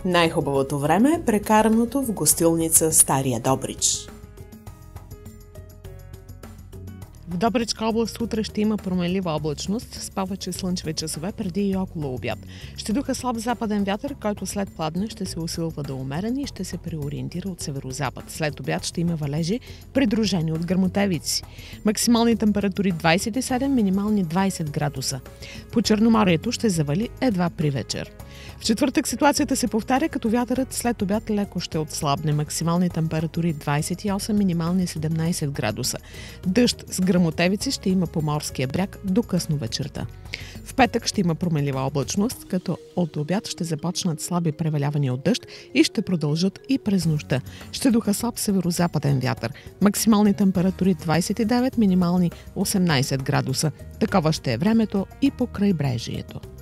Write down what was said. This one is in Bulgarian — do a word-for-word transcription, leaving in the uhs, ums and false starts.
Най-хубавото време е прекараното в гостилница Стария Добрич. В Добричка област утре ще има променлива облачност с повече слънчеви часове преди и около обяд. Ще духа слаб западен вятър, който след пладне ще се усилва до умерен и ще се преориентира от северозапад. След обяд ще има валежи, придружени от гръмотевици. Максимални температури двайсет и седем, минимални двайсет градуса. По Черноморието ще завали едва при вечер. В четвъртък ситуацията се повтаря, като вятърът след обяд леко ще отслабне. Максимални температури двайсет и осем, минимални седемнайсет градуса. Дъжд с гръмотевици ще има по морския бряг до късно вечерта. В петък ще има променлива облачност, като от обяд ще започнат слаби превалявания от дъжд и ще продължат и през нощта. Ще духа слаб северозападен вятър. Максимални температури двайсет и девет, минимални осемнайсет градуса. Такова ще е времето и по крайбрежието.